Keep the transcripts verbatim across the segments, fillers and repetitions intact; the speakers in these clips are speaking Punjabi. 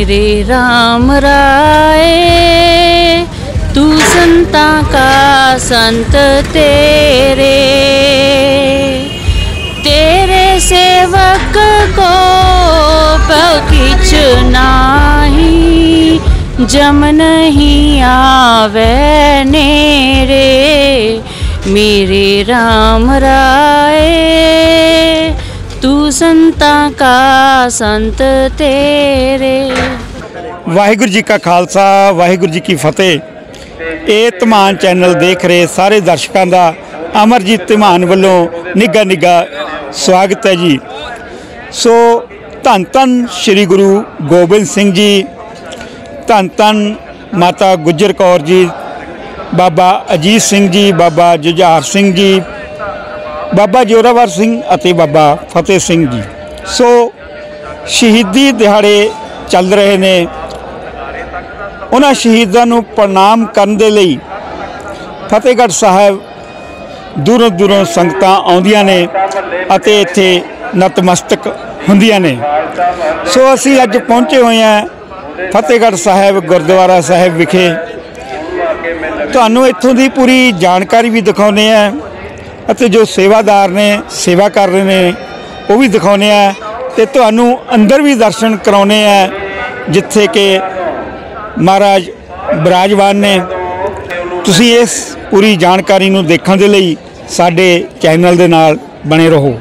मेरे राम राय तू संता का संत तेरे, तेरे सेवक को पल किछ नाही, जम नहीं आवे नेरे। मेरे राम राय तू संता का संत तेरे। वाहिगुरू जी का खालसा वाहिगुरू जी की फतेह। ये धमान चैनल देख रहे सारे दर्शकों का अमरजीत धमान वालों निघा निघा स्वागत है जी। सो धन धन श्री गुरु गोबिंद सिंह जी, धन धन माता गुजर कौर जी, बाबा अजीत सिंह जी, बाबा जुझार सिंह जी, बाबा जोरावर सिंह अते बाबा फतेह सिंह जी। सो शहीदी दिहाड़े चल रहे ने, उन्हां शहीदां नूं प्रणाम करन दे लई फतेहगढ़ साहब दूरों दूरों संगतां आउंदियां ने अते इत्थे नतमस्तक हुंदियां ने। सो असीं अज पहुंचे होए हैं फतेहगढ़ साहब गुरुद्वारा साहब विखे। तुहानूं इत्थों दी पूरी जानकारी भी दिखाउने हैं अते जो सेवादार ने सेवा कर रहे हैं वो भी दिखाउने हैं, ते तुहानूं अंदर भी दर्शन कराउने हैं जिथे कि महाराज विराजमान ने। तुसीं इस पूरी जानकारी नूं देखण दे लई साडे चैनल दे नाल बने रहो।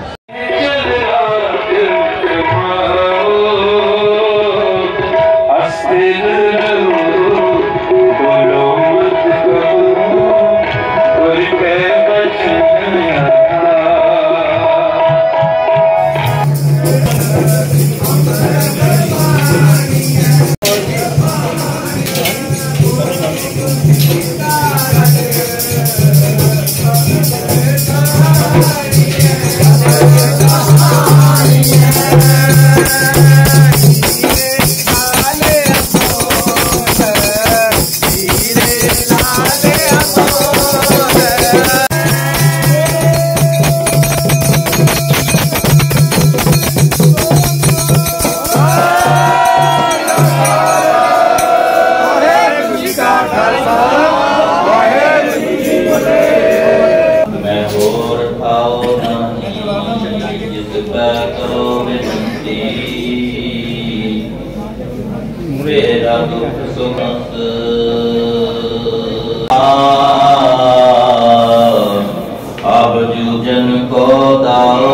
अब जूझन को दाओ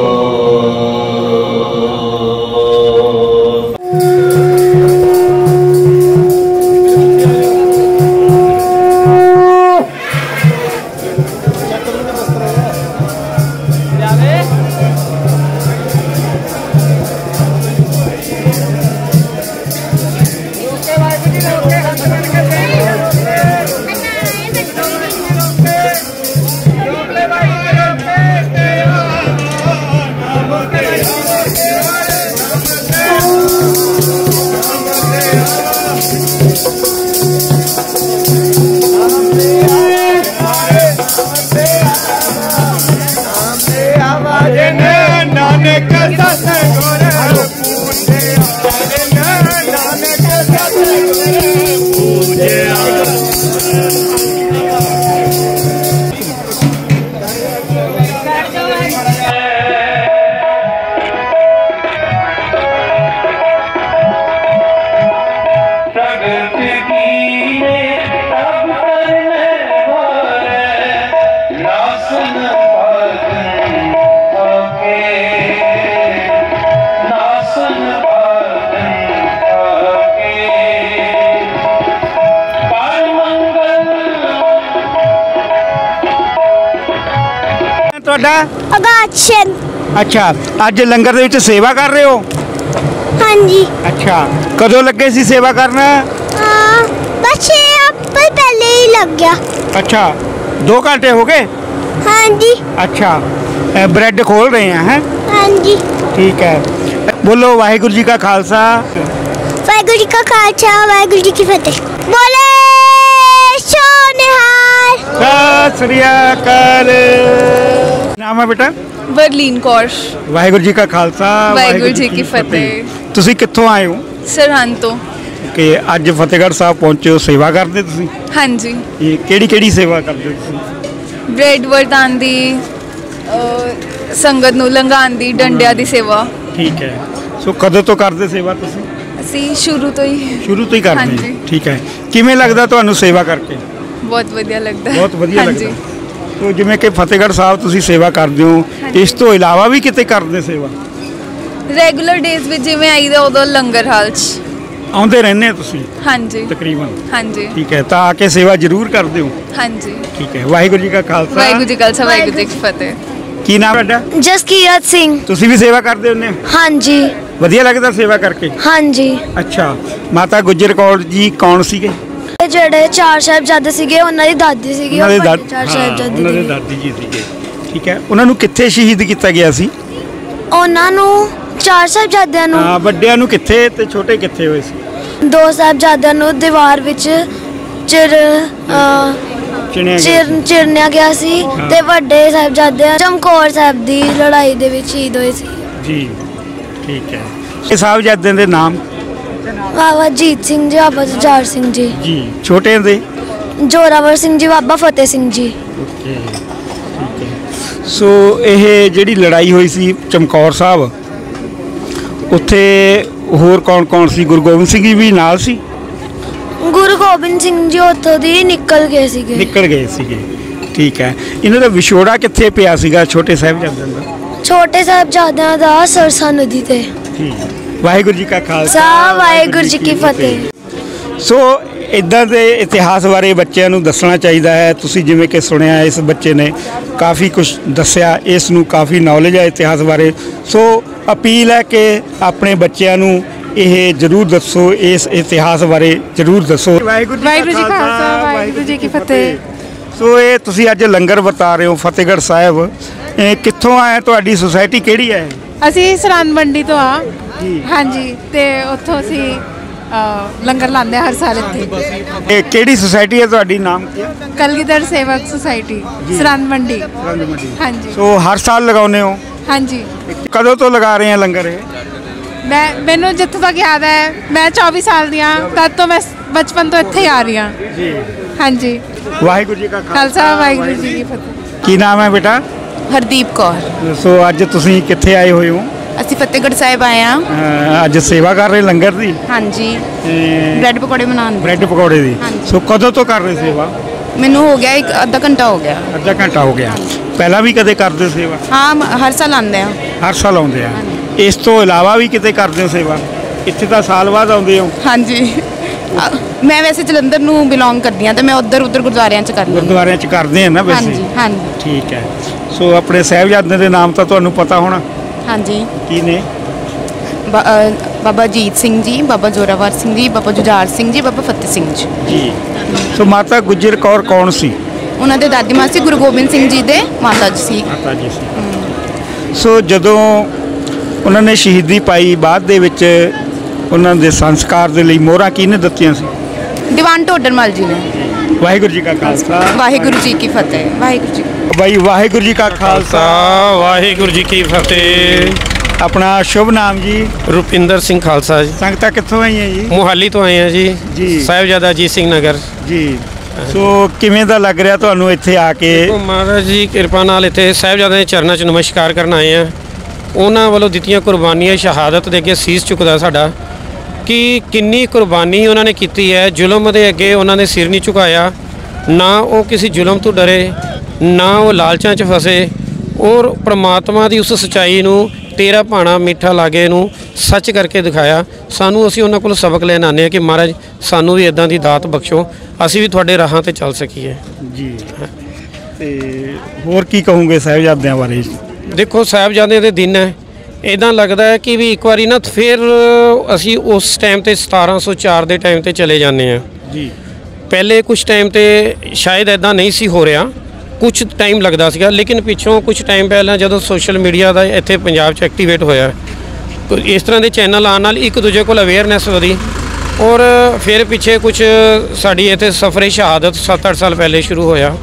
अच्छा, अज लंगर दे विच सेवा कर रहे हो? हाँ जी। अच्छा, कदों लगे सी सेवा करना? हाँ, बस पर पहले ही लग गया। अच्छा, दो घंटे हो गए? हाँ जी। अच्छा, ब्रेड खोल रहे हैं हैं? हाँ जी। ठीक है, बोलो वाहिगुरू जी का खालसा वाहिगुरू जी का खालसा वाहिगुरू जी की फतेह। बोले सोनिहाल। सत श्री अकाल। नाम है बेटा? वरलीन कौर। वाहिगुरू जी का खालसा वाहिगुरू जी की फतेह। तुसी कित्थों आए हो? ਸਰਹੰਦ ਤੋਂ। ਕਿ ਅੱਜ ਫਤਿਹਗੜ੍ਹ ਸਾਹਿਬ ਪਹੁੰਚੇ ਹੋ, ਸੇਵਾ ਕਰਦੇ ਤੁਸੀਂ? ਹਾਂਜੀ। ਇਹ ਕਿਹੜੀ ਕਿਹੜੀ ਸੇਵਾ ਕਰਦੇ ਹੋ ਤੁਸੀਂ? ਬ੍ਰੈਡ ਵਰਤਾਉਣ ਦੀ, ਸੰਗਤ ਨੂੰ ਲੰਘਾਉਣ ਦੀ, ਡੰਡਿਆਂ ਦੀ ਸੇਵਾ। ਠੀਕ ਹੈ। ਸੋ ਕਦੋਂ ਤੋਂ ਕਰਦੇ ਸੇਵਾ ਤੁਸੀਂ? ਅਸੀਂ ਸ਼ੁਰੂ ਤੋਂ ਹੀ। ਸ਼ੁਰੂ ਤੋਂ ਹੀ ਕਰਦੇ? ਹਾਂਜੀ। ਠੀਕ ਹੈ। ਕਿਵੇਂ ਲੱਗਦਾ ਤੁਹਾਨੂੰ ਸੇਵਾ ਕਰਕੇ? ਬਹੁਤ ਵਧੀਆ ਲੱਗਦਾ। ਬਹੁਤ ਵਧੀਆ ਹਾਂਜੀ। ਲੱਗਦਾ। ਸੋ ਜਿਵੇਂ ਕਿ ਫਤਿਹਗੜ੍ਹ ਸਾਹਿਬ ਤੁਸੀਂ ਸੇਵਾ ਕਰਦੇ ਹੋ, ਇਸ ਤੋਂ ਇਲਾਵਾ ਵੀ ਕਿਤੇ ਕਰਦੇ ਸੇਵਾ? ਰੈਗੂਲਰ ਡੇਜ਼ ਵਿੱਚ ਜਿਵੇਂ ਆਈਦਾ ਉਦੋਂ ਲੰਗਰ ਹਾਲ 'ਚ ਆਉਂਦੇ ਰਹਿੰਦੇ ਹੋ ਤੁਸੀਂ? ਹਾਂਜੀ। ਤਕਰੀਬਨ। ਹਾਂਜੀ। ਠੀਕ ਹੈ। ਤਾਂ ਆ ਕੇ ਸੇਵਾ ਜ਼ਰੂਰ ਕਰਦੇ ਹੋ? ਹਾਂਜੀ। ਠੀਕ ਹੈ। ਵਾਹਿਗੁਰੂ ਜੀ ਕਾ ਖਾਲਸਾ, ਵਾਹਿਗੁਰੂ ਜੀ ਕਾ ਖਾਲਸਾ, ਵਾਹਿਗੁਰੂ ਜੀ ਕੀ ਫਤਿਹ। ਕੀ ਨਾਮ ਤੁਹਾਡਾ? ਜਸਕੀਰਤ ਸਿੰਘ। ਤੁਸੀਂ ਵੀ ਸੇਵਾ ਕਰਦੇ ਹੁੰਦੇ ਹੋ? ਹਾਂਜੀ। ਵਧੀਆ ਲੱਗਦਾ ਸੇਵਾ ਕਰਕੇ? ਹਾਂਜੀ। ਅੱਛਾ। ਮਾਤਾ ਗੁਜਰ ਕੌਰ ਜੀ ਕੌਣ ਸੀਗੇ? ਇਹ ਜਿਹੜੇ ਚਾਰ ਸਾਹਿਬਜ਼ਾਦੇ ਸੀਗੇ ਉਹਨਾਂ ਦੀ ਦਾਦੀ ਸੀਗੀ। ਉਹਨਾਂ ਦੇ ਉਹ ਦਾਦ ਵੱਡੇ ਚਾਰ ਹਾਂ, ਸਾਹਿਬਜ਼ਾਦੇ ਉਹਨਾਂ ਦੇ ਦੀ। ਦਾਦੀ ਜੀ ਸੀਗੇ। ਠੀਕ ਹੈ। ਉਹਨਾਂ ਨੂੰ ਕਿੱਥੇ ਸ਼ਹੀਦ ਕੀਤਾ ਗਿਆ ਸੀ? ਉਹਨਾਂ ਨੂੰ ਚਾਰ ਸਾਹਿਬਜ਼ਾਦਿਆਂ ਨੂੰ ਹਾਂ, ਵੱਡਿਆਂ ਨੂੰ ਕਿੱਥੇ ਤੇ ਛੋਟੇ ਕਿੱਥੇ ਹੋਏ ਸੀ? ਦੋ ਸਾਹਿਬਜ਼ਾਦਿਆਂ ਨੂੰ ਦੀਵਾਰ ਵਿੱਚ ਚਿਰ ਅਹ, ਚਿਣਿਆ ਗਿਆ ਚਿਰ ਸੀ। ਚਿਰਨਿਆ ਗਿਆ ਸੀ ਹਾਂ। ਤੇ ਵੱਡੇ ਸਾਹਿਬਜ਼ਾਦੇ ਚਮਕੌਰ ਸਾਹਿਬ ਦੀ ਲੜਾਈ ਦੇ ਵਿੱਚ ਸ਼ਹੀਦ ਹੋਏ ਸੀ। ਜੀ। ਠੀਕ ਹੈ। ਇਹ ਸਾਹਿਬਜ਼ਾਦਿਆਂ ਦੇ ਨਾਮ? ਬਾਬਾ ਜੀਤ ਸਿੰਘ ਜੀ, ਬਾਬਾ ਜੁਝਾਰ ਸਿੰਘ ਜੀ। ਜੀ। ਛੋਟਿਆਂ ਦੇ? ਜੋਰਾਵਰ ਸਿੰਘ ਜੀ, ਬਾਬਾ ਫਤਿਹ ਸਿੰਘ ਜੀ। ਓਕੇ। ਠੀਕ ਹੈ। ਸੋ ਇਹ ਜਿਹੜੀ ਲੜਾਈ ਹੋਈ ਸੀ ਚਮਕੌਰ ਸਾਹਿਬ, ਉੱਥੇ ਹੋਰ ਕੌਣ ਕੌਣ ਸੀ? ਗੁਰੂ ਗੋਬਿੰਦ ਸਿੰਘ ਜੀ ਵੀ ਨਾਲ ਸੀ? ਗੁਰੂ ਗੋਬਿੰਦ ਸਿੰਘ ਜੀ ਉੱਥੋਂ ਦੀ ਨਿਕਲ ਗਏ ਸੀਗੇ। ਨਿਕਲ ਗਏ ਸੀਗੇ। ਠੀਕ ਹੈ। ਇਹਨਾਂ ਦਾ ਵਿਛੋੜਾ ਕਿੱਥੇ ਪਿਆ ਸੀਗਾ ਛੋਟੇ ਸਾਹਿਬਜ਼ਾਦਿਆਂ ਦਾ? ਛੋਟੇ ਸਾਹਿਬਜ਼ਾਦਿਆਂ ਦਾ ਸਰਸਾ ਨਦੀ ਤੇ। ਠੀਕ ਹੈ। ਵਾਹਿਗੁਰੂ ਜੀ ਕਾ ਖਾਲਸਾ, ਸਾ ਵਾਹਿਗੁਰੂ ਜੀ ਕੀ ਫਤਿਹ। ਸੋ ਇਦਾਂ ਦੇ ਇਤਿਹਾਸ ਬਾਰੇ ਬੱਚਿਆਂ ਨੂੰ ਦੱਸਣਾ ਚਾਹੀਦਾ ਹੈ। ਤੁਸੀਂ ਜਿਵੇਂ ਕਿ ਸੁਣਿਆ, ਇਸ ਬੱਚੇ ਨੇ ਕਾਫੀ ਕੁਝ ਦੱਸਿਆ, ਇਸ ਨੂੰ ਕਾਫੀ ਨੌਲੇਜ ਹੈ ਇਤਿਹਾਸ ਬਾਰੇ। ਸੋ ਅਪੀਲ ਹੈ ਕਿ ਆਪਣੇ ਬੱਚਿਆਂ ਨੂੰ ਇਹ ਜ਼ਰੂਰ ਦੱਸੋ, ਇਸ ਇਤਿਹਾਸ ਬਾਰੇ ਜ਼ਰੂਰ ਦੱਸੋ। ਵਾਹਿਗੁਰੂ ਜੀ ਕਾ ਖਾਲਸਾ, ਵਾਹਿਗੁਰੂ ਜੀ ਕੀ ਫਤਿਹ। ਸੋ ਇਹ ਤੁਸੀਂ ਅੱਜ ਲੰਗਰ ਵਰਤਾ ਰਹੇ ਹੋ ਫਤਿਹਗੜ੍ਹ ਸਾਹਿਬ, ਇਹ ਕਿੱਥੋਂ ਆਇਆ? ਤੁਹਾਡੀ ਸੁਸਾਇਟੀ ਕਿਹੜੀ ਹੈ? ਅਸੀਂ ਸਰਹੰਦ ਮੰਡੀ ਤੋਂ ਆ। ਜੀ। ਹਾਂਜੀ। ਤੇ ਉੱਥੋਂ ਅਸੀਂ ਅ, ਲੰਗਰ ਲਾਉਂਦੇ ਹਾਂ ਹਰ ਸਾਲ ਇੱਥੇ। ਇਹ ਕਿਹੜੀ ਸੁਸਾਇਟੀ ਹੈ ਤੁਹਾਡੀ? ਨਾਮ ਕੀ ਹੈ? ਕਲਗੀਧਰ ਸੇਵਕ ਸੁਸਾਇਟੀ, ਸਰਹੰਦ ਮੰਡੀ। ਹਾਂਜੀ। ਸੋ ਹਰ ਸਾਲ ਲਗਾਉਂਦੇ ਹੋ? ਹਾਂਜੀ। ਕਦੋਂ ਤੋਂ ਲਗਾ ਰਹੇ ਆ ਲੰਗਰ ਇਹ? ਮੈਂ ਮੈਨੂੰ ਜਿੱਥੋਂ ਤੱਕ ਯਾਦ ਹੈ, ਮੈਂ ਚੌਵੀ ਸਾਲ ਦੀ ਹਾਂ, ਤਦ ਤੋਂ ਮੈਂ ਬਚਪਨ ਤੋਂ ਇੱਥੇ ਹੀ ਆ ਰਹੀ ਹਾਂ। ਜੀ। ਹਾਂਜੀ। ਵਾਹਿਗੁਰੂ ਜੀ ਕਾ ਖਾਲਸਾ, ਵਾਹਿਗੁਰੂ ਜੀ ਕੀ ਫਤਿਹ। ਕੀ ਨਾਮ ਹੈ ਬੇਟਾ? ਹਰਦੀਪ ਕੌਰ। ਸੋ ਅੱਜ ਤੁਸੀਂ ਕਿੱਥੇ ਆਏ ਹੋਏ ਹੋ? ਅਸੀਂ ਫਤਿਹਗੜ੍ਹ ਸਾਹਿਬ ਆਏ ਹਾਂ। ਅਹ ਅੱਜ ਸੇਵਾ ਕਰ ਰਹੇ ਲੰਗਰ ਦੀ? ਹਾਂਜੀ। ਤੇ ਬ੍ਰੈਡ ਪਕੌੜੇ ਬਣਾਉਣ ਦੀ। ਬ੍ਰੈਡ ਪਕੌੜੇ ਦੀ? ਹਾਂਜੀ। ਸੋ ਕਦੋਂ ਤੋਂ ਕਰ ਰਹੇ ਸੇਵਾ? ਮੈਨੂੰ ਹੋ ਗਿਆ ਇੱਕ ਅੱਧਾ ਘੰਟਾ ਹੋ ਗਿਆ। ਅੱਧਾ ਘੰਟਾ ਹੋ ਗਿਆ। ਪਹਿਲਾਂ ਵੀ ਕਦੇ ਕਰਦੇ ਹੋ ਸੇਵਾ? ਹਾਂ, ਮ- ਹਰ ਸਾਲ ਆਉਂਦੇ ਆ। ਹਰ ਸਾਲ ਆਉਂਦੇ ਆ। ਇਸ ਤੋਂ ਇਲਾਵਾ ਵੀ ਕਿਤੇ ਕਰਦੇ ਹੋ ਸੇਵਾ? ਇੱਥੇ ਤਾਂ ਸਾਲ ਬਾਅਦ ਆਉਂਦੇ ਹੋ? ਹਾਂਜੀ। ਅ, ਮੈਂ ਵੈਸੇ ਜਲੰਧਰ ਨੂੰ ਬਿਲੋਂਗ ਕਰਦੀ ਹਾਂ ਤੇ ਮੈਂ ਉੱਧਰ ਉੱਧਰ ਗੁਰਦੁਆਰਿਆਂ 'ਚ ਕਰ ਲੈਂਦੀ। ਗੁਰਦੁਆਰਿਆਂ 'ਚ ਕਰਦੇ ਆ ਨਾ ਵੈਸੇ? ਹਾਂਜੀ। ਹਾਂਜੀ। ਠੀਕ ਹੈ। ਸੋ ਆਪਣੇ ਸਾਹਿਬਜ਼ਾਦਿਆਂ ਦੇ ਨਾਮ ਤਾਂ ਤੁਹਾਨੂੰ ਪਤਾ ਹੋਣਾ? ਹਾਂਜੀ। ਕੀ ਨੇ? ਬਾ- ਅ, ਬਾਬਾ ਜੀਤ ਸਿੰਘ ਜੀ, ਬਾਬਾ ਜ਼ੋਰਾਵਰ ਸਿੰਘ ਜੀ, ਬਾਬਾ ਜੁਝਾਰ ਸਿੰਘ ਜੀ, ਬਾਬਾ ਫਤਿਹ ਸਿੰਘ ਜੀ। ਜੀ। ਸੋ ਮਾਤਾ ਗੁਜਰ ਕੌਰ ਕੌਣ ਸੀ? ਉਹਨਾਂ ਦੇ ਦਾਦੀ ਮਾਂ ਸੀ ਗੁਰੂ ਗੋਬਿੰਦ ਸਿੰਘ ਜੀ ਦੇ ਮਾਤਾ ਜੀ ਸੀ। ਮਾਤਾ ਜੀ ਸੀ। ਸੋ ਜਦੋਂ ਉਹਨਾਂ ਨੇ ਸ਼ਹੀਦੀ ਪਾਈ, ਬਾਅਦ ਦੇ ਵਿੱਚ ਉਹਨਾਂ ਦੇ ਸੰਸਕਾਰ ਦੇ ਲਈ ਮੋਹਰਾਂ ਕਿਹਨੇ ਦਿੱਤੀਆਂ ਸੀ? ਦੀਵਾਨ ਢੋਡਰਮਲ ਜੀ ਨੇ। ਵਾਹਿਗੁਰੂ ਜੀ ਕਾ ਖਾਲਸਾ, ਵਾਹਿਗੁਰੂ ਜੀ ਕੀ ਫਤਿਹ। ਵਾਹਿਗੁਰੂ ਜੀ। ਬਾਈ ਵਾਹਿਗੁਰੂ ਜੀ ਕਾ ਖਾਲਸਾ, ਵਾਹਿਗੁਰੂ ਜੀ ਕੀ ਫਤਿਹ। ਆਪਣਾ ਸ਼ੁਭ ਨਾਮ ਜੀ? ਰੁਪਿੰਦਰ ਸਿੰਘ ਖਾਲਸਾ ਜੀ। ਸੰਗਤਾਂ ਕਿੱਥੋਂ ਆਈਆਂ ਜੀ? ਮੁਹਾਲੀ ਤੋਂ ਆਏ ਆ ਜੀ। ਜੀ। ਸਾਹਿਬਜ਼ਾਦਾ ਅਜੀਤ ਸਿੰਘ ਨਗਰ। ਜੀ। ਸੋ ਕਿਵੇਂ ਦਾ ਲੱਗ ਰਿਹਾ ਤੁਹਾਨੂੰ ਇੱਥੇ ਆ ਕੇ? ਦੇਖੋ ਮਹਾਰਾਜ ਜੀ ਕਿਰਪਾ ਨਾਲ ਇੱਥੇ ਸਾਹਿਬਜ਼ਾਦਿਆਂ ਦੇ ਚਰਨਾਂ 'ਚ ਨਮਸਕਾਰ ਕਰਨ ਆਏ ਆ। ਉਹਨਾਂ ਵੱਲੋਂ ਦਿੱਤੀਆਂ ਕੁਰਬਾਨੀਆਂ, ਸ਼ਹਾਦਤ ਦੇ ਅੱਗੇ ਸੀਸ ਝੁਕਦਾ ਸਾਡਾ, ਕਿ ਕਿੰਨੀ ਕੁਰਬਾਨੀ ਉਹਨਾਂ ਨੇ ਕੀਤੀ ਹੈ। ਜ਼ੁਲਮ ਦੇ ਅੱਗੇ ਉਹਨਾਂ ਨੇ ਸਿਰ ਨਹੀਂ ਝੁਕਾਇਆ। ਨਾ ਉਹ ਕਿਸੇ ਜ਼ੁਲਮ ਤੋਂ ਡਰੇ, ਨਾ ਉਹ ਲਾਲਚਾਂ 'ਚ ਫਸੇ, ਔਰ ਪ੍ਰਮਾਤਮਾ ਦੀ ਉਸ ਸੱਚਾਈ ਨੂੰ, ਤੇਰਾ ਭਾਣਾ ਮਿੱਠਾ ਲਾਗੇ ਨੂੰ ਸੱਚ ਕਰਕੇ ਦਿਖਾਇਆ ਸਾਨੂੰ। ਅਸੀਂ ਉਹਨਾਂ ਕੋਲ ਸਬਕ ਲੈਣ ਆਉਂਦੇ ਹਾਂ ਕਿ ਮਹਾਰਾਜ ਸਾਨੂੰ ਵੀ ਇਦਾਂ ਦੀ ਦਾਤ ਬਖਸ਼ੋ, ਅਸੀਂ ਵੀ ਤੁਹਾਡੇ ਰਾਹਾਂ ਤੇ ਚੱਲ ਸਕੀਏ। ਜੀ। ਤੇ ਹੋਰ ਕੀ ਕਹੋਗੇ ਸਾਹਿਬਜ਼ਾਦਿਆਂ ਬਾਰੇ? ਦੇਖੋ ਸਾਹਿਬਜ਼ਾਦਿਆਂ ਦੇ ਦਿਨ ਹੈ, ਇੱਦਾਂ ਲੱਗਦਾ ਹੈ ਕਿ ਵੀ ਇੱਕ ਵਾਰੀ ਨਾ ਫਿਰ ਅਸੀਂ ਉਸ ਟਾਈਮ ਤੇ ਸਤਾਰਾਂ ਸੌ ਚਾਰ ਦੇ ਟਾਈਮ ਤੇ ਚਲੇ ਜਾਂਦੇ ਹਾਂ ਜੀ। ਪਹਿਲੇ ਕੁਝ ਟਾਈਮ ਤੇ ਸ਼ਾਇਦ ਇੱਦਾਂ ਨਹੀਂ ਸੀ ਹੋ ਰਿਹਾ, ਕੁਝ ਟਾਈਮ ਲੱਗਦਾ ਸੀਗਾ, ਲੇਕਿਨ ਪਿੱਛੋਂ ਕੁਝ ਟਾਈਮ ਪਹਿਲਾਂ ਜਦੋਂ ਸੋਸ਼ਲ ਮੀਡੀਆ ਦਾ ਇੱਥੇ ਪੰਜਾਬ 'ਚ ਐਕਟੀਵੇਟ ਹੋਇਆ, ਇਸ ਤਰ੍ਹਾਂ ਦੇ ਚੈਨਲ ਆਉਣ ਨਾਲ ਇੱਕ ਦੂਜੇ ਕੋਲ ਅਵੇਅਰਨੈਸ ਵਧੀ। ਔਰ ਫਿਰ ਪਿੱਛੇ ਕੁਝ ਸਾਡੀ ਇੱਥੇ ਸਫਰੇ ਸ਼ਹਾਦਤ ਸੱਤ ਅੱਠ ਸਾਲ ਪਹਿਲੇ ਸ਼ੁਰੂ ਹੋਇਆ।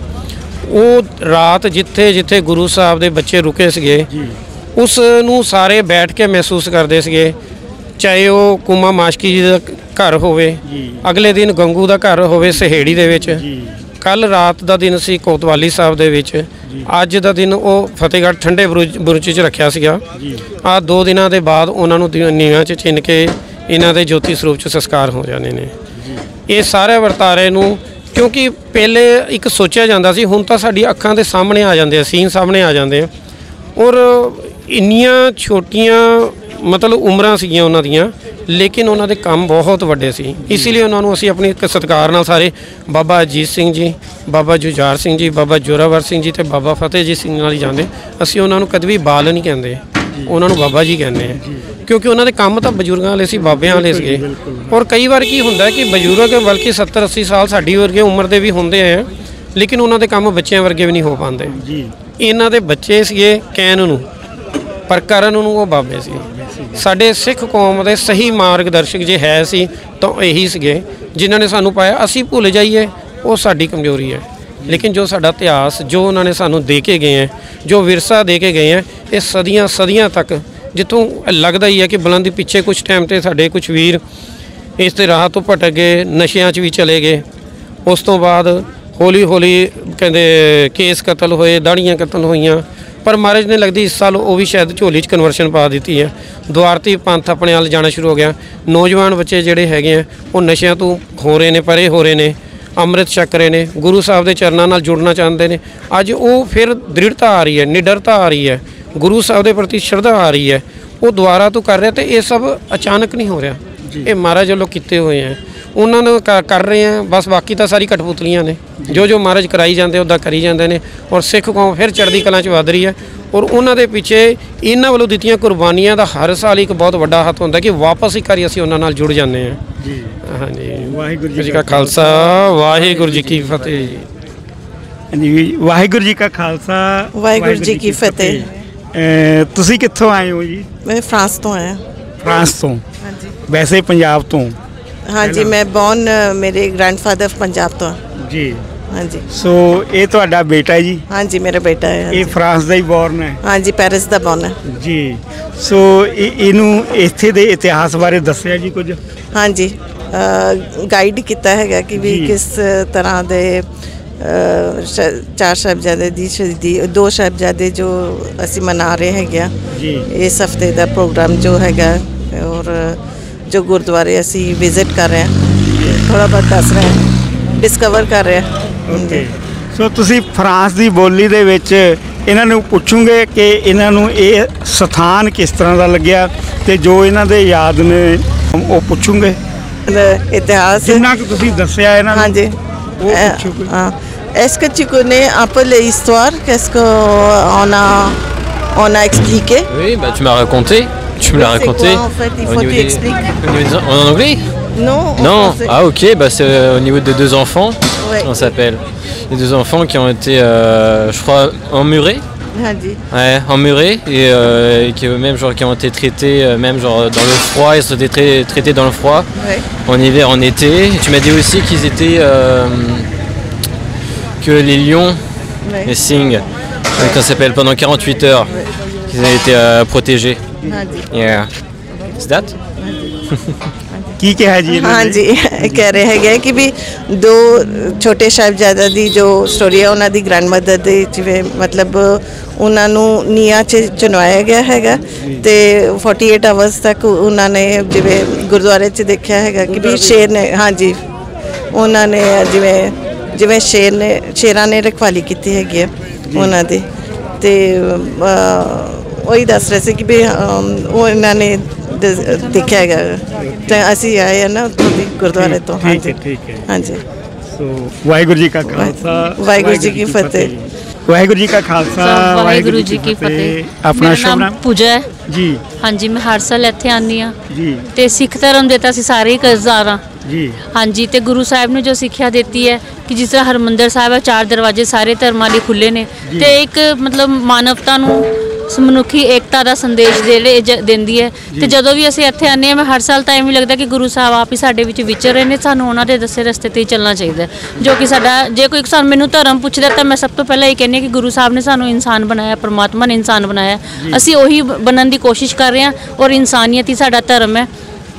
ਉਹ ਰਾਤ ਜਿੱਥੇ ਜਿੱਥੇ ਗੁਰੂ ਸਾਹਿਬ ਦੇ ਬੱਚੇ ਰੁਕੇ ਸੀਗੇ, ਉਸ ਨੂੰ ਸਾਰੇ ਬੈਠ ਕੇ ਮਹਿਸੂਸ ਕਰਦੇ ਸੀਗੇ ਚਾਹੇ ਉਹ ਕੁਮਾ ਮਾਸ਼ਕੀ ਜੀ ਦਾ ਘਰ ਹੋਵੇ, ਅਗਲੇ ਦਿਨ ਗੰਗੂ ਦਾ ਘਰ ਹੋਵੇ ਸਹੇੜੀ ਦੇ ਵਿੱਚ, ਕੱਲ ਰਾਤ ਦਾ ਦਿਨ ਸੀ ਕੋਤਵਾਲੀ ਸਾਹਿਬ ਦੇ ਵਿੱਚ, ਅੱਜ ਦਾ ਦਿਨ ਉਹ ਫਤਿਹਗੜ੍ਹ ਠੰਡੇ ਬੁਰਜ ਬੁਰਜ 'ਚ ਰੱਖਿਆ ਸੀਗਾ। ਆ ਦੋ ਦਿਨਾਂ ਦੇ ਬਾਅਦ ਉਹਨਾਂ ਨੂੰ ਨੀਹਾਂ 'ਚ ਚਿਣ ਕੇ ਇਹਨਾਂ ਦੇ ਜੋਤੀ ਸਰੂਪ 'ਚ ਸੰਸਕਾਰ ਹੋ ਜਾਣੇ ਨੇ। ਇਹ ਸਾਰੇ ਵਰਤਾਰੇ ਨੂੰ, ਕਿਉਂਕਿ ਪਹਿਲੇ ਇੱਕ ਸੋਚਿਆ ਜਾਂਦਾ ਸੀ, ਹੁਣ ਤਾਂ ਸਾਡੀ ਅੱਖਾਂ ਦੇ ਸਾਹਮਣੇ ਆ ਜਾਂਦੇ ਆ, ਸੀਨ ਸਾਹਮਣੇ ਆ ਜਾਂਦੇ ਆ। ਔਰ ਇੰਨੀਆਂ ਛੋਟੀਆਂ ਮਤਲਬ ਉਮਰਾਂ ਸੀਗੀਆਂ ਉਹਨਾਂ ਦੀਆਂ, ਲੇਕਿਨ ਉਹਨਾਂ ਦੇ ਕੰਮ ਬਹੁਤ ਵੱਡੇ ਸੀ। ਇਸ ਲਈ ਉਹਨਾਂ ਨੂੰ ਅਸੀਂ ਆਪਣੀ ਇੱਕ ਸਤਿਕਾਰ ਨਾਲ ਸਾਰੇ ਬਾਬਾ ਅਜੀਤ ਸਿੰਘ ਜੀ, ਬਾਬਾ ਜੁਝਾਰ ਸਿੰਘ ਜੀ, ਬਾਬਾ ਜੋਰਾਵਰ ਸਿੰਘ ਜੀ ਅਤੇ ਬਾਬਾ ਫਤਿਹਜੀਤ ਸਿੰਘ ਨਾਲ ਹੀ ਜਾਂਦੇ। ਅਸੀਂ ਉਹਨਾਂ ਨੂੰ ਕਦੇ ਵੀ ਬਾਲ ਨਹੀਂ ਕਹਿੰਦੇ, ਉਹਨਾਂ ਨੂੰ ਬਾਬਾ ਜੀ ਕਹਿੰਦੇ ਆ, ਕਿਉਂਕਿ ਉਹਨਾਂ ਦੇ ਕੰਮ ਤਾਂ ਬਜ਼ੁਰਗਾਂ ਵਾਲੇ ਸੀ, ਬਾਬਿਆਂ ਵਾਲੇ ਸੀਗੇ। ਔਰ ਕਈ ਵਾਰ ਕੀ ਹੁੰਦਾ ਕਿ ਬਜ਼ੁਰਗ ਬਲਕਿ ਸੱਤਰ ਅੱਸੀ ਸਾਲ ਸਾਡੀ ਵਰਗੇ ਉਮਰ ਦੇ ਵੀ ਹੁੰਦੇ ਆ, ਲੇਕਿਨ ਉਹਨਾਂ ਦੇ ਕੰਮ ਬੱਚਿਆਂ ਵਰਗੇ ਵੀ ਨਹੀਂ ਹੋ ਪਾਉਂਦੇ। ਇਹਨਾਂ ਦੇ ਬੱਚੇ ਸੀਗੇ ਕਹਿਣ ਨੂੰ, ਪਰ ਕਰਨ ਨੂੰ ਉਹ ਬਾਬੇ ਸੀ। ਸਾਡੇ ਸਿੱਖ ਕੌਮ ਦੇ ਸਹੀ ਮਾਰਗਦਰਸ਼ਕ ਜੇ ਹੈ ਸੀ ਤਾਂ ਇਹੀ ਸੀਗੇ ਜਿਨ੍ਹਾਂ ਨੇ ਸਾਨੂੰ ਪਾਇਆ। ਅਸੀਂ ਭੁੱਲ ਜਾਈਏ ਉਹ ਸਾਡੀ ਕਮਜ਼ੋਰੀ ਹੈ, ਲੇਕਿਨ ਜੋ ਸਾਡਾ ਇਤਿਹਾਸ, ਜੋ ਉਹਨਾਂ ਨੇ ਸਾਨੂੰ ਦੇ ਕੇ ਗਏ ਹੈ, ਜੋ ਵਿਰਸਾ ਦੇ ਕੇ ਗਏ ਹੈ, ਇਹ ਸਦੀਆਂ ਸਦੀਆਂ ਤੱਕ, ਜਿੱਥੋਂ ਲੱਗਦਾ ਹੀ ਹੈ ਕਿ ਬੁਲੰਦੀ ਪਿੱਛੇ ਕੁਛ ਟਾਈਮ ਤੇ ਸਾਡੇ ਕੁਛ ਵੀਰ ਇਸ ਤੇ ਰਾਹ ਤੋਂ ਭਟਕ ਗਏ, ਨਸ਼ਿਆਂ 'ਚ ਵੀ ਚਲੇ ਗਏ। ਉਸ ਤੋਂ ਬਾਅਦ ਹੌਲੀ ਹੌਲੀ ਕਹਿੰਦੇ ਕੇਸ ਕਤਲ ਹੋਏ, ਦਾੜੀਆਂ ਕਤਲ ਹੋਈਆਂ, ਪਰ ਮਹਾਰਾਜ ਨੇ ਲੱਗਦੀ ਇਸ ਸਾਲ ਉਹ ਵੀ ਸ਼ਾਇਦ ਝੋਲੀ 'ਚ ਕਨਵਰਸ਼ਨ ਪਾ ਦਿੱਤੀ ਹੈ। ਦੁਆਰਤੀ ਪੰਥ ਆਪਣੇ ਵੱਲ ਜਾਣਾ ਸ਼ੁਰੂ ਹੋ ਗਿਆ। ਨੌਜਵਾਨ ਬੱਚੇ ਜਿਹੜੇ ਹੈਗੇ ਆ ਉਹ ਨਸ਼ਿਆਂ ਤੋਂ ਹੋ ਰਹੇ ਨੇ, ਪਰੇ ਹੋ ਰਹੇ ਨੇ, ਅੰਮ੍ਰਿਤ ਛਕ ਰਹੇ ਨੇ, ਗੁਰੂ ਸਾਹਿਬ ਦੇ ਚਰਨਾਂ ਨਾਲ ਜੁੜਨਾ ਚਾਹੁੰਦੇ ਨੇ। ਅੱਜ ਉਹ ਫਿਰ ਦ੍ਰਿੜਤਾ ਆ ਰਹੀ ਹੈ, ਨਿਡਰਤਾ ਆ ਰਹੀ ਹੈ, ਗੁਰੂ ਸਾਹਿਬ ਦੇ ਪ੍ਰਤੀ ਸ਼ਰਧਾ ਆ ਰਹੀ ਹੈ, ਉਹ ਦੁਆਰਾ ਤੋਂ ਕਰ ਰਿਹਾ। ਅਤੇ ਇਹ ਸਭ ਅਚਾਨਕ ਨਹੀਂ ਹੋ ਰਿਹਾ, ਇਹ ਮਹਾਰਾਜ ਵੱਲੋਂ ਕੀਤੇ ਹੋਏ ਹੈ, ਉਹਨਾਂ ਨੂੰ ਕਰ ਰਹੇ ਆ। ਬਸ ਬਾਕੀ ਤਾਂ ਸਾਰੀ ਕਠਪੁਤਲੀਆਂ ਨੇ, ਜੋ ਜੋ ਮਹਾਰਾਜ ਕਰਾਈ ਜਾਂਦੇ ਉੱਦਾਂ ਕਰੀ ਜਾਂਦੇ ਨੇ। ਔਰ ਸਿੱਖ ਕੌਮ ਫਿਰ ਚੜ੍ਹਦੀ ਕਲਾਂ 'ਚ ਵੱਧ ਰਹੀ ਹੈ। ਔਰ ਉਹਨਾਂ ਦੇ ਪਿੱਛੇ ਇਹਨਾਂ ਵੱਲੋਂ ਦਿੱਤੀਆਂ ਕੁਰਬਾਨੀਆਂ ਦਾ ਹਰ ਸਾਲ ਇੱਕ ਬਹੁਤ ਵੱਡਾ ਹੱਥ ਹੁੰਦਾ ਕਿ ਵਾਪਸ ਇੱਕ ਵਾਰੀ ਅਸੀਂ ਉਹਨਾਂ ਨਾਲ ਜੁੜ ਜਾਂਦੇ ਹਾਂ ਜੀ। ਹਾਂਜੀ, ਵਾਹਿਗੁਰੂ ਜੀ ਕਾ ਖਾਲਸਾ, ਵਾਹਿਗੁਰੂ ਜੀ ਕੀ ਫਤਿਹ ਜੀ। ਹਾਂਜੀ, ਵਾਹਿਗੁਰੂ ਜੀ ਕਾ ਖਾਲਸਾ, ਵਾਹਿਗੁਰੂ ਜੀ ਕੀ ਫਤਿਹ। ਤੁਸੀਂ ਕਿੱਥੋਂ ਆਏ ਹੋ ਜੀ? ਮੈਂ ਫਰਾਂਸ ਤੋਂ ਆਇਆ। ਫਰਾਂਸ ਤੋਂ? ਹਾਂਜੀ। ਵੈਸੇ ਪੰਜਾਬ ਤੋਂ? ਹਾਂਜੀ, ਮੈਂ ਬੌਰਨ ਮੇਰੇ ਗ੍ਰੈਂਡਫਾਦਰ ਪੰਜਾਬ ਤੋਂ ਜੀ। ਹਾਂਜੀ। ਸੋ ਇਹ ਤੁਹਾਡਾ ਬੇਟਾ ਹੈ ਜੀ? ਹਾਂਜੀ, ਮੇਰਾ ਬੇਟਾ ਹੈ। ਇਹ ਫਰਾਂਸ ਦਾ ਹੀ ਬੌਰਨ ਹੈ? ਹਾਂਜੀ, ਪੈਰਿਸ ਦਾ ਬੌਰਨ ਹੈ ਜੀ। ਸੋ ਇਹ ਇਹਨੂੰ ਇੱਥੇ ਦੇ ਇਤਿਹਾਸ ਬਾਰੇ ਦੱਸਿਆ ਜੀ ਕੁਝ? ਹਾਂਜੀ, ਗਾਈਡ ਕੀਤਾ ਹੈਗਾ ਕਿ ਵੀ ਕਿਸ ਤਰ੍ਹਾਂ ਦੇ ਚਾਰ ਸਾਹਿਬਜ਼ਾਦੇ ਦੀ ਸ਼ਹੀਦੀ, ਦੋ ਸਾਹਿਬਜ਼ਾਦੇ ਜੋ ਅਸੀਂ ਮਨਾ ਰਹੇ ਹੈਗੇ ਆ ਇਸ ਹਫਤੇ ਦਾ ਪ੍ਰੋਗਰਾਮ ਜੋ ਹੈਗਾ, ਔਰ ਜੋ ਗੁਰਦੁਆਰੇ ਅਸੀਂ ਵਿਜ਼ਿਟ ਕਰ ਰਹੇ ਹਾਂ, ਥੋੜ੍ਹਾ ਬਹੁਤ ਦੱਸ ਰਹੇ ਹਾਂ, ਡਿਸਕਵਰ ਕਰ ਰਹੇ ਹਾਂ। ਸੋ ਤੁਸੀਂ ਫਰਾਂਸ ਦੀ ਬੋਲੀ ਦੇ ਵਿੱਚ ਇਹਨਾਂ ਨੂੰ ਪੁੱਛੋਗੇ ਕਿ ਇਹਨਾਂ ਨੂੰ ਇਹ ਸਥਾਨ ਕਿਸ ਤਰ੍ਹਾਂ ਦਾ ਲੱਗਿਆ, ਤੇ ਜੋ ਇਹਨਾਂ ਦੇ ਯਾਦ ਨੇ ਉਹ ਪੁੱਛੋਗੇ। ਇਤਿਹਾਸ ਜਿੰਨਾ ਕਿ ਤੁਸੀਂ ਦੱਸਿਆ ਇਹਨਾਂ ਨੂੰ। ਹਾਂਜੀ, ਉਹ ਪੁੱਛੋਗੇ। ਹਾਂ। Est-ce que tu connais un peu l'histoire? Qu'est-ce qu'on a, on a expliqué? Oui, bah tu m'as raconté. Tu me l'as raconté. Quoi, en fait, il faut que tu expliques. En anglais? Non. Non. Ah ok, bah c'est au niveau des deux enfants. Ouais. On s'appelle. Les deux enfants qui ont été, euh, je crois, emmurés. Hadi. Ouais, emmurés et, euh, et qui même genre qui ont été traités, euh, même genre dans le froid, ils ont été tra- traités dans le froid. Ouais. En hiver, en été. Et tu m'as dit aussi qu'ils étaient euh, que les lions, Ouais. les cygnes, euh, ça s'appelle pendant quarante-huit heures, Ouais. qu'ils ont été euh, protégés. Hadi. Yeah. Is that? ਕੀ ਕਿਹਾ ਜੀ? ਹਾਂਜੀ, ਕਹਿ ਰਹੇ ਹੈਗੇ ਕਿ ਵੀ ਦੋ ਛੋਟੇ ਸਾਹਿਬਜ਼ਾਦਾ ਦੀ ਜੋ ਸਟੋਰੀ ਹੈ, ਉਹਨਾਂ ਦੀ ਗ੍ਰੈਂਡਮਦਰ ਦੇ ਜਿਵੇਂ ਮਤਲਬ ਉਹਨਾਂ ਨੂੰ ਨੀਹਾਂ 'ਚ ਚੁਣਵਾਇਆ ਗਿਆ ਹੈਗਾ, ਤੇ ਅਠਤਾਲੀ ਆਵਰਸ ਤੱਕ ਉਹਨਾਂ ਨੇ ਜਿਵੇਂ ਗੁਰਦੁਆਰੇ 'ਚ ਦੇਖਿਆ ਹੈਗਾ ਕਿ ਵੀ ਸ਼ੇਰ ਨੇ, ਹਾਂਜੀ, ਉਹਨਾਂ ਨੇ ਜਿਵੇਂ ਜਿਵੇਂ ਸ਼ੇਰ ਨੇ ਸ਼ੇਰਾਂ ਨੇ ਰਖਵਾਲੀ ਕੀਤੀ ਹੈਗੀ ਹੈ ਉਹਨਾਂ ਦੀ, ਤੇ ਉਹੀ ਦੱਸ ਰਹੇ ਸੀ ਕਿ ਵੀ ਉਹ ਇਹਨਾਂ ਨੇ ਦੇਖਿਆ ਹੈਗਾ, ਤੇ ਅਸੀਂ ਆਏ ਆ ਨਾ ਉੱਥੋਂ ਦੀ ਗੁਰਦੁਆਰੇ ਤੋਂ। ਹਾਂਜੀ, ਠੀਕ ਹੈ। ਹਾਂਜੀ। ਸੋ ਵਾਹਿਗੁਰੂ ਜੀ ਕਾ ਖਾਲਸਾ, ਵਾਹਿਗੁਰੂ ਜੀ ਕੀ ਫਤਿਹ। ਵਾਹਿਗੁਰੂ ਜੀ ਕਾ ਖਾਲਸਾ, ਵਾਹਿਗੁਰੂ ਜੀ ਕੀ ਫਤਿਹ। ਆਪਣਾ ਮੇਰਾ ਨਾਮ ਪੂਜਾ ਹੈ ਜੀ। ਹਾਂਜੀ, ਮੈਂ ਹਰ ਸਾਲ ਇੱਥੇ ਆਉਂਦੀ ਹਾਂ ਜੀ, ਤੇ ਸਿੱਖ ਧਰਮ ਦੇ ਤਾਂ ਅਸੀਂ ਸਾਰੇ ਹੀ ਕਰਜ਼ਦਾਰ ਹਾਂ ਜੀ। ਹਾਂਜੀ, ਤੇ ਗੁਰੂ ਸਾਹਿਬ ਨੇ ਜੋ ਸਿੱਖਿਆ ਦਿੱਤੀ ਹੈ ਕਿ ਜਿਸ ਤਰ੍ਹਾਂ ਹਰਮੰਦਰ ਸਾਹਿਬ ਹੈ, ਚਾਰ ਦਰਵਾਜ਼ੇ ਸਾਰੇ ਧਰਮਾਂ ਲਈ ਖੁੱਲ੍ਹੇ ਨੇ, ਤੇ ਇੱਕ ਮਤਲਬ ਮਾਨਵਤਾ ਨੂੰ ਮਨੁੱਖੀ ਏਕਤਾ ਦਾ ਸੰਦੇਸ਼ ਜਿਹੜੇ ਦਿੰਦੀ ਹੈ। ਤੇ ਜਦੋਂ ਵੀ ਅਸੀਂ ਇੱਥੇ ਆਉਂਦੇ ਹਾਂ, ਮੈਂ ਹਰ ਸਾਲ ਤਾਂ ਐਵੇਂ ਲੱਗਦਾ ਕਿ ਗੁਰੂ ਸਾਹਿਬ ਆਪ ਹੀ ਸਾਡੇ ਵਿੱਚ ਵਿਚਰ ਰਹੇ ਨੇ, ਸਾਨੂੰ ਉਹਨਾਂ ਦੇ ਦੱਸੇ ਰਸਤੇ 'ਤੇ ਹੀ ਚੱਲਣਾ ਚਾਹੀਦਾ, ਜੋ ਕਿ ਸਾਡਾ, ਜੇ ਕੋਈ ਸਾਨੂੰ ਮੈਨੂੰ ਧਰਮ ਪੁੱਛਦਾ ਤਾਂ ਮੈਂ ਸਭ ਤੋਂ ਪਹਿਲਾਂ ਇਹ ਕਹਿੰਦੀ ਹਾਂ ਕਿ ਗੁਰੂ ਸਾਹਿਬ ਨੇ ਸਾਨੂੰ ਇਨਸਾਨ ਬਣਾਇਆ, ਪਰਮਾਤਮਾ ਨੇ ਇਨਸਾਨ ਬਣਾਇਆ, ਅਸੀਂ ਉਹੀ ਬਣਨ ਦੀ ਕੋਸ਼ਿਸ਼ ਕਰ ਰਹੇ ਹਾਂ, ਔਰ ਇਨਸਾਨੀਅਤ ਹੀ ਸਾਡਾ ਧਰਮ ਹੈ।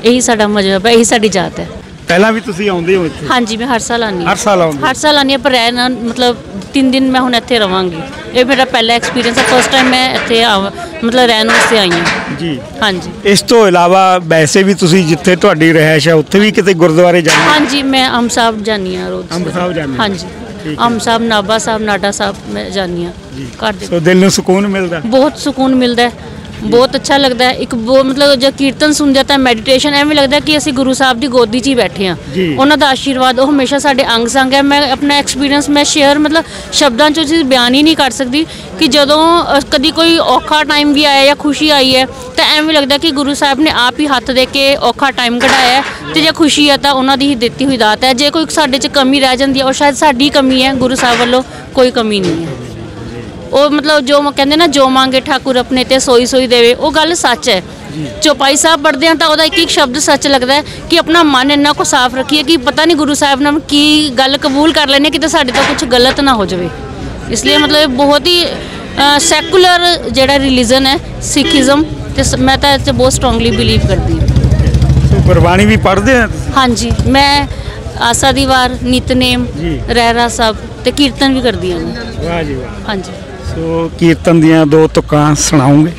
यही साडा मजहब है, यही साडी जात है। ਪਹਿਲਾਂ ਵੀ ਤੁਸੀਂ ਆਉਂਦੇ ਹੋ ਇੱਥੇ? हाँ जी, मैं हर साल आनी हर साल आਉਂਦੇ? हर साल आनी पर रहना मतलब तीन दिन मैं हुण इत्थे रवांगी। ये मेरा पहला एक्सपीरियंस है, फर्स्ट टाइम मैं इत्थे आ मतलब रहन वास्ते आई हूँ जी। हाँ जी। ਇਸ ਤੋਂ ਇਲਾਵਾ ਵੈਸੇ ਵੀ ਤੁਸੀਂ ਜਿੱਥੇ ਤੁਹਾਡੀ ਰਿਹਾਇਸ਼ ਹੈ ਉੱਥੇ ਵੀ ਕਿਤੇ ਗੁਰਦੁਆਰੇ ਜਾਂਦੇ ਹੋ? हाँ जी, मैं अम साहब जानी हाँ रोज़। ਅੰਬ ਸਾਹਿਬ ਜਾਂਦੇ ਹੋ? हाँ जी, अम साहब, नाभा साहब, नाडा साहब मैं जानी हाँ घर दे। ਸੋ ਦਿਲ ਨੂੰ ਸਕੂਨ ਮਿਲਦਾ? बहुत सुकून मिलता है, बहुत अच्छा लगता है। एक वो मतलब जब कीर्तन सुन जाता है, मैਡੀਟੇਸ਼ਨ ਐਵੇਂ ਲੱਗਦਾ ਕਿ ਅਸੀਂ ਗੁਰੂ ਸਾਹਿਬ ਦੀ ਗੋਦੀ 'ਚ ਹੀ ਬੈਠੇ ਹਾਂ। ਉਹਨਾਂ ਦਾ ਆਸ਼ੀਰਵਾਦ ਉਹ ਹਮੇਸ਼ਾ ਸਾਡੇ ਅੰਗ ਸੰਗ ਹੈ। ਮੈਂ ਆਪਣਾ ਐਕਸਪੀਰੀਅੰਸ ਮੈਂ ਸ਼ੇਅਰ ਮਤਲਬ ਸ਼ਬਦਾਂ 'ਚ ਚੀਜ਼ ਬਿਆਨ ਹੀ ਨਹੀਂ ਕਰ ਸਕਦੀ ਕਿ ਜਦੋਂ ਅ, ਕਦੀ ਕੋਈ ਔਖਾ ਟਾਈਮ ਵੀ ਆਇਆ ਜਾਂ ਖੁਸ਼ੀ ਆਈ ਹੈ ਤਾਂ ਐਵੇਂ ਲੱਗਦਾ ਕਿ ਗੁਰੂ ਸਾਹਿਬ ਨੇ ਆਪ ਹੀ ਹੱਥ ਦੇ ਕੇ ਔਖਾ ਟਾਈਮ ਕਢਾਇਆ ਹੈ ਤੇ ਜੇ ਖੁਸ਼ੀ ਹੈ ਤਾਂ ਉਹਨਾਂ ਦੀ ਹੀ ਦਿੱਤੀ ਹੋਈ ਦਾਤ ਹੈ। ਜੇ ਕੋਈ ਸਾਡੇ 'ਚ ਕਮੀ ਰਹਿ ਜਾਂਦੀ ਹੈ ਉਹ ਸ਼ਾਇਦ ਸਾਡੀ ਕਮੀ ਹੈ, ਗੁਰੂ ਸਾਹਿਬ ਵੱਲੋਂ ਕੋਈ ਕਮੀ ਨਹੀਂ ਹੈ। ਉਹ ਮਤਲਬ ਜੋ ਕਹਿੰਦੇ ਨਾ ਜੋ ਮੰਗੇ ਠਾਕੁਰ ਆਪਣੇ ਤੇ ਸੋਈ ਸੋਈ ਦੇਵੇ, ਉਹ ਗੱਲ ਸੱਚ ਹੈ। ਚੌਪਾਈ ਸਾਹਿਬ ਪੜ੍ਹਦੇ ਹਾਂ ਤਾਂ ਉਹਦਾ ਇੱਕ ਇੱਕ ਸ਼ਬਦ ਸੱਚ ਲੱਗਦਾ ਹੈ ਕਿ ਆਪਣਾ ਮਨ ਇੰਨਾ ਕੁ ਸਾਫ਼ ਰੱਖੀਏ ਕਿ ਪਤਾ ਨਹੀਂ ਗੁਰੂ ਸਾਹਿਬ ਨਾਲ ਕੀ ਗੱਲ ਕਬੂਲ ਕਰ ਲੈਣੇ ਕਿਤੇ ਸਾਡੇ ਤੋਂ ਕੁਝ ਗਲਤ ਨਾ ਹੋ ਜਾਵੇ। ਇਸ ਲਈ ਮਤਲਬ ਬਹੁਤ ਹੀ ਸੈਕੂਲਰ ਜਿਹੜਾ ਰਿਲੀਜਨ ਹੈ ਸਿੱਖੀਜ਼ਮ, ਤੇ ਮੈਂ ਤਾਂ ਇਹ 'ਚ ਬਹੁਤ ਸਟਰੋਂਗਲੀ ਬਿਲੀਵ ਕਰਦੀ ਹਾਂ। ਸੋ ਗੁਰਬਾਣੀ ਵੀ ਪੜ੍ਹਦੇ ਆ? ਹਾਂਜੀ, ਮੈਂ ਆਸਾ ਦੀ ਵਾਰ, ਨਿਤਨੇਮ, ਰਹਿਰਾ ਸਾਹਿਬ ਤੇ ਕੀਰਤਨ ਵੀ ਕਰਦੀ ਹਾਂ ਮੈਂ। ਵਾਹ ਜੀ ਵਾਹ। ਹਾਂਜੀ। ਸੋ ਕੀਰਤਨ ਦੀਆਂ ਦੋ ਤੁਕਾਂ ਸੁਣਾਉਂਗੇ?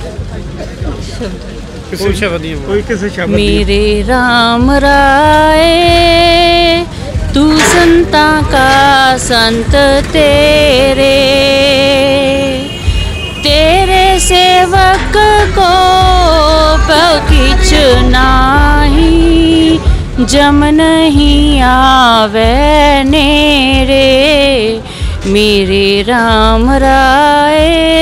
ਕਿਸੇ ਸ਼ਬਦ ਦੀ ਕੋਈ ਕਿਸੇ ਸ਼ਬਦ ਦੀ? मेरे राम राय तू संता का संत तेरे, तेरे सेवक को किछ नाही, जम नहीं आवे नेरे। मेरे राम राय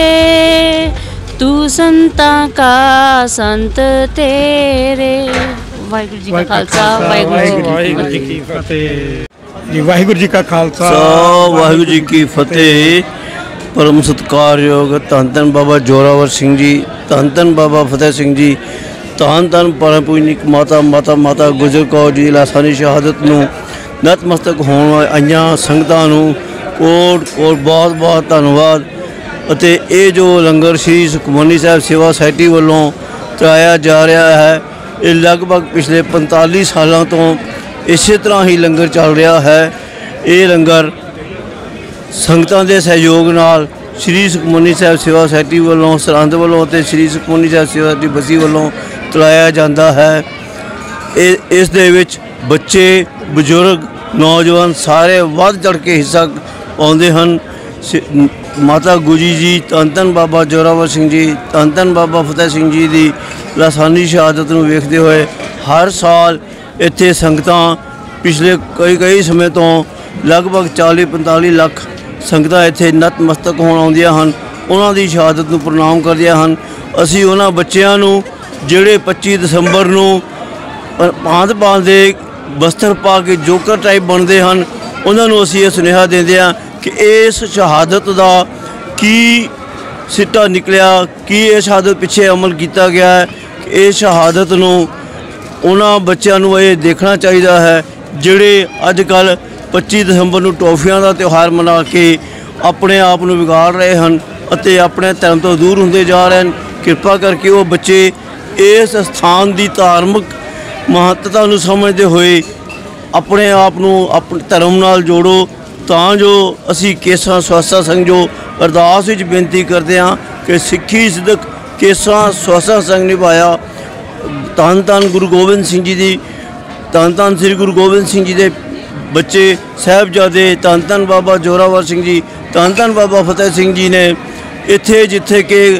तू संता का संत तेरे। वाहिगुरू जी का खालसा, वाहिगुरू जी की फतेह। जी वाहिगुरू जी का खालसा, वाहिगुरू जी की फतेह। परम सत्कारयोग धन धन बाबा जोरावर सिंह जी, धन धन बाबा फतेह सिंह जी, धन धन परम पूजनिक माता माता माता गुजर कौर जी लासानी शहादत नूं नतमस्तक होण आईयां संगतां नूं कोट कोट बहुत बहुत धन्नवाद। ਅਤੇ ਇਹ ਜੋ ਲੰਗਰ ਸ਼੍ਰੀ ਸੁਖਮਨੀ ਸਾਹਿਬ ਸੇਵਾ ਸੁਸਾਇਟੀ ਵੱਲੋਂ ਚਲਾਇਆ ਜਾ ਰਿਹਾ ਹੈ, ਇਹ ਲਗਭਗ ਪਿਛਲੇ ਪੰਤਾਲੀ ਸਾਲਾਂ ਤੋਂ ਇਸੇ ਤਰ੍ਹਾਂ ਹੀ ਲੰਗਰ ਚੱਲ ਰਿਹਾ ਹੈ। ਇਹ ਲੰਗਰ ਸੰਗਤਾਂ ਦੇ ਸਹਿਯੋਗ ਨਾਲ ਸ਼੍ਰੀ ਸੁਖਮਨੀ ਸਾਹਿਬ ਸੇਵਾ ਸੁਸਾਇਟੀ ਵੱਲੋਂ, ਸਰਹੰਦ ਵੱਲੋਂ ਅਤੇ ਸ਼੍ਰੀ ਸੁਖਮਨੀ ਸਾਹਿਬ ਸੇਵਾ ਸੁਸਾਇਟੀ ਬੱਸੀ ਵੱਲੋਂ ਚਲਾਇਆ ਜਾਂਦਾ ਹੈ। ਇਹ ਇਸ ਦੇ ਵਿੱਚ ਬੱਚੇ, ਬਜ਼ੁਰਗ, ਨੌਜਵਾਨ ਸਾਰੇ ਵੱਧ ਚੜ੍ਹ ਕੇ ਹਿੱਸਾ ਪਾਉਂਦੇ ਹਨ। ਮਾਤਾ ਗੁਜੀ ਜੀ, ਧੰਨ ਧੰਨ ਬਾਬਾ ਜੋਰਾਵਰ ਸਿੰਘ ਜੀ, ਧੰਨ ਧੰਨ ਬਾਬਾ ਫਤਿਹ ਸਿੰਘ ਜੀ ਦੀ ਲਾਸਾਨੀ ਸ਼ਹਾਦਤ ਨੂੰ ਵੇਖਦੇ ਹੋਏ ਹਰ ਸਾਲ ਇੱਥੇ ਸੰਗਤਾਂ ਪਿਛਲੇ ਕਈ ਕਈ ਸਮੇਂ ਤੋਂ ਲਗਭਗ ਚਾਲੀ ਪੰਤਾਲੀ ਲੱਖ ਸੰਗਤਾਂ ਇੱਥੇ ਨਤਮਸਤਕ ਹੋਣ ਆਉਂਦੀਆਂ ਹਨ, ਉਹਨਾਂ ਦੀ ਸ਼ਹਾਦਤ ਨੂੰ ਪ੍ਰਣਾਮ ਕਰਦੀਆਂ ਹਨ। ਅਸੀਂ ਉਹਨਾਂ ਬੱਚਿਆਂ ਨੂੰ ਜਿਹੜੇ ਪੱਚੀ ਦਸੰਬਰ ਨੂੰ ਭਾਂਤ ਭਾਂਤ ਦੇ ਬਸਤਰ ਪਾ ਕੇ ਜੋਕਰ ਟਾਈਪ ਬਣਦੇ ਹਨ, ਉਹਨਾਂ ਨੂੰ ਅਸੀਂ ਇਹ ਸੁਨੇਹਾ ਦਿੰਦੇ ਹਾਂ ਕਿ ਇਸ ਸ਼ਹਾਦਤ ਦਾ ਕੀ ਸਿੱਟਾ ਨਿਕਲਿਆ, ਕੀ ਇਹ ਸ਼ਹਾਦਤ ਪਿੱਛੇ ਅਮਲ ਕੀਤਾ ਗਿਆ ਹੈ। ਇਹ ਸ਼ਹਾਦਤ ਨੂੰ ਉਹਨਾਂ ਬੱਚਿਆਂ ਨੂੰ ਇਹ ਦੇਖਣਾ ਚਾਹੀਦਾ ਹੈ ਜਿਹੜੇ ਅੱਜ ਕੱਲ੍ਹ ਪੱਚੀ ਦਸੰਬਰ ਨੂੰ ਟੋਫੀਆਂ ਦਾ ਤਿਉਹਾਰ ਮਨਾ ਕੇ ਆਪਣੇ ਆਪ ਨੂੰ ਵਿਗਾੜ ਰਹੇ ਹਨ ਅਤੇ ਆਪਣੇ ਧਰਮ ਤੋਂ ਦੂਰ ਹੁੰਦੇ ਜਾ ਰਹੇ ਹਨ। ਕਿਰਪਾ ਕਰਕੇ ਉਹ ਬੱਚੇ ਇਸ ਸਥਾਨ ਦੀ ਧਾਰਮਿਕ ਮਹੱਤਤਾ ਨੂੰ ਸਮਝਦੇ ਹੋਏ ਆਪਣੇ ਆਪ ਨੂੰ ਆਪਣੇ ਧਰਮ ਨਾਲ ਜੋੜੋ, ਤਾਂ ਜੋ ਅਸੀਂ ਕੇਸਾਂ ਸਵਾਸਾ ਸੰਘ ਜੋ ਅਰਦਾਸ ਵਿੱਚ ਬੇਨਤੀ ਕਰਦੇ ਹਾਂ ਕਿ ਸਿੱਖੀ ਸਿਦਕ ਕੇਸਾਂ ਸਵਾਸਾ ਸੰਘ ਨਿਭਾਇਆ। ਧੰਨ ਧੰਨ ਗੁਰੂ ਗੋਬਿੰਦ ਸਿੰਘ ਜੀ ਦੀ, ਧੰਨ ਧੰਨ ਸ੍ਰੀ ਗੁਰੂ ਗੋਬਿੰਦ ਸਿੰਘ ਜੀ ਦੇ ਬੱਚੇ ਸਾਹਿਬਜ਼ਾਦੇ, ਧੰਨ ਧੰਨ ਬਾਬਾ ਜੋਰਾਵਰ ਸਿੰਘ ਜੀ, ਧੰਨ ਧੰਨ ਬਾਬਾ ਫਤਿਹ ਸਿੰਘ ਜੀ ਨੇ ਇੱਥੇ ਜਿੱਥੇ ਕਿ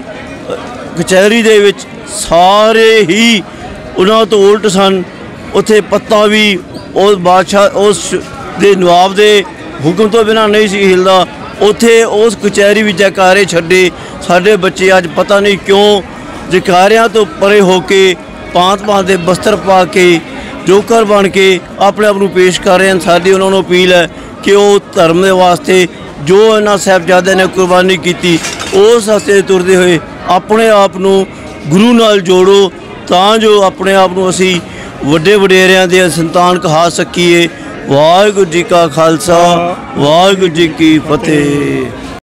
ਕਚਹਿਰੀ ਦੇ ਵਿੱਚ ਸਾਰੇ ਹੀ ਉਹਨਾਂ ਤੋਂ ਉਲਟ ਸਨ, ਉੱਥੇ ਪੱਤਾ ਵੀ ਉਸ ਬਾਦਸ਼ਾਹ ਉਸ ਦੇ ਨਵਾਬ ਦੇ ਹੁਕਮ ਤੋਂ ਬਿਨਾਂ ਨਹੀਂ ਸੀ ਹਿਲਦਾ। ਉੱਥੇ ਉਸ ਕਚਹਿਰੀ ਵਿੱਚ ਜੈਕਾਰੇ ਛੱਡੇ। ਸਾਡੇ ਬੱਚੇ ਅੱਜ ਪਤਾ ਨਹੀਂ ਕਿਉਂ ਜੈਕਾਰਿਆਂ ਤੋਂ ਪਰੇ ਹੋ ਕੇ ਭਾਂਤ ਭਾਂਤ ਦੇ ਬਸਤਰ ਪਾ ਕੇ ਜੋਕਰ ਬਣ ਕੇ ਆਪਣੇ ਆਪ ਨੂੰ ਪੇਸ਼ ਕਰ ਰਹੇ ਹਨ। ਸਾਡੀ ਉਹਨਾਂ ਨੂੰ ਅਪੀਲ ਹੈ ਕਿ ਉਹ ਧਰਮ ਦੇ ਵਾਸਤੇ ਜੋ ਇਹਨਾਂ ਸਾਹਿਬਜ਼ਾਦਿਆਂ ਨੇ ਕੁਰਬਾਨੀ ਕੀਤੀ, ਉਸ ਰਸਤੇ ਤੁਰਦੇ ਹੋਏ ਆਪਣੇ ਆਪ ਨੂੰ ਗੁਰੂ ਨਾਲ ਜੋੜੋ, ਤਾਂ ਜੋ ਆਪਣੇ ਆਪ ਨੂੰ ਅਸੀਂ ਵੱਡੇ ਵਡੇਰਿਆਂ ਦੇ ਸੰਤਾਨ ਕਹਾ ਸਕੀਏ। ਵਾਹਿਗੁਰੂ ਜੀ ਕਾ ਖਾਲਸਾ, ਵਾਹਿਗੁਰੂ ਜੀ ਕੀ ਫਤਿਹ।